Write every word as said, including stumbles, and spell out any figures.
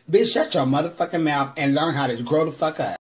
Bitch, shut your motherfucking mouth and learn how to grow the fuck up.